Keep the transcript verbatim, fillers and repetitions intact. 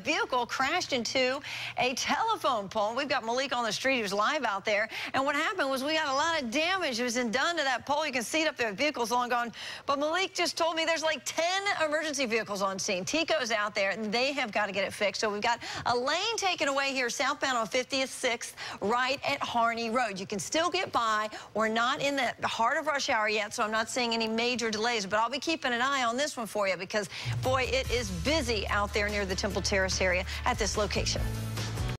Vehicle crashed into a telephone pole. We've got Malik on the street who's live out there. And what happened was we got a lot of damage that was done to that pole. You can see it up there. The vehicle's long gone. But Malik just told me there's like ten emergency vehicles on scene. Tico's out there, and they have got to get it fixed. So we've got a lane taken away here southbound on fifty-sixth, right at Harney Road. You can still get by. We're not in the heart of rush hour yet, so I'm not seeing any major delays. But I'll be keeping an eye on this one for you because, boy, it is busy out there near the Temple Terrace area at this location.